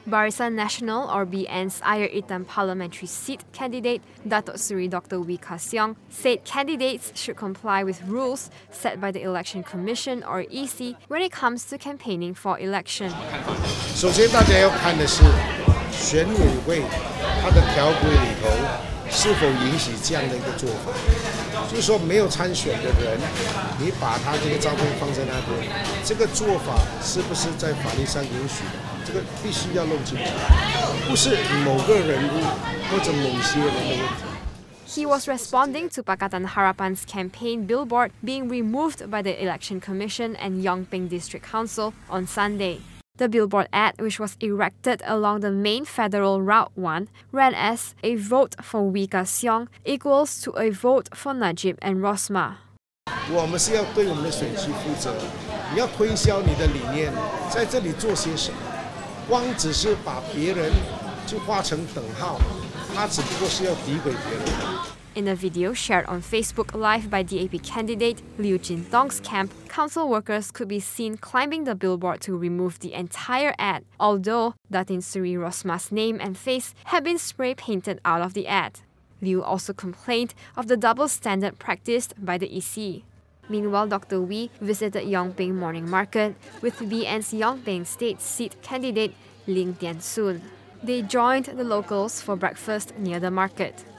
Barisan Nasional or BN's Ayer Itam parliamentary seat candidate Datuk Seri Dr. Wee Ka Siong said candidates should comply with rules set by the Election Commission or EC when it comes to campaigning for election. 首先，大家要看的是选委会它的条规里头是否允许这样的一个做法，就是说没有参选的人，你把他这个照片放在那边，这个做法是不是在法律上允许的？这个必须要弄清楚，不是某个人物或者某些人的问题。 He was responding to Pakatan Harapan's campaign billboard being removed by the Election Commission and Yongping District Council on Sunday. The billboard ad, which was erected along the main federal Route 1, ran as "A vote for Wee Ka Siong equals to a vote for Najib and Rosmah." 我们是要对我们的选区负责，你要推销你的理念，在这里做些什么？光只是把别人就画成等号，他只不过是要诋毁别人。 In a video shared on Facebook Live by DAP candidate Liu Jintong's camp, council workers could be seen climbing the billboard to remove the entire ad, although Datin Seri Rosmah's name and face had been spray painted out of the ad. Liu also complained of the double standard practiced by the EC. Meanwhile, Dr. Wee visited Yongping Morning Market with BN's Yongping State seat candidate Ling Tian Soon. They joined the locals for breakfast near the market.